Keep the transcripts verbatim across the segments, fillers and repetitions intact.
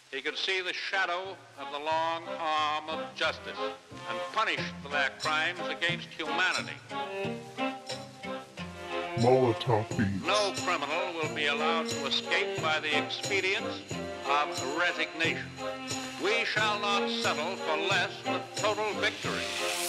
He could see the shadow of the long arm of justice and punish for their crimes against humanity. Molotov Beats. No criminal will be allowed to escape by the expedients of resignation. We shall not settle for less than total victory.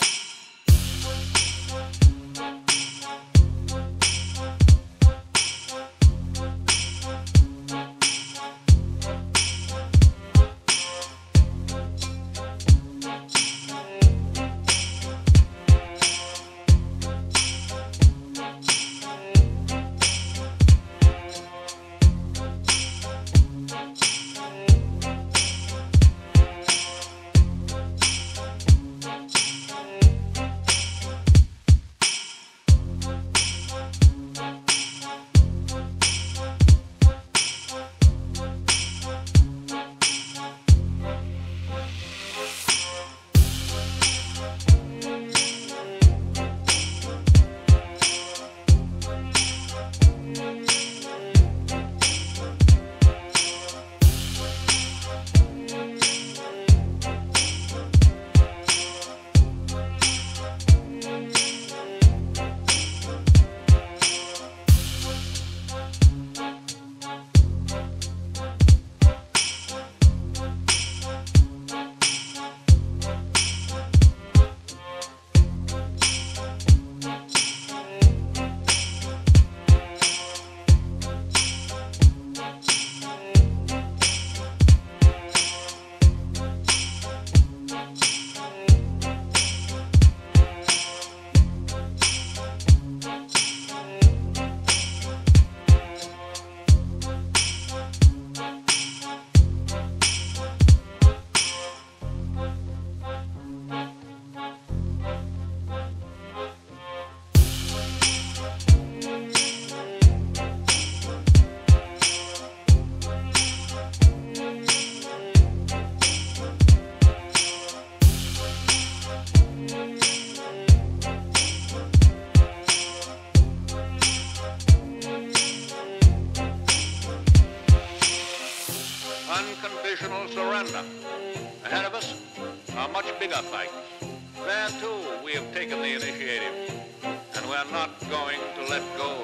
Unconditional surrender. Ahead of us are much bigger fights. There, too, we have taken the initiative, and we're not going to let go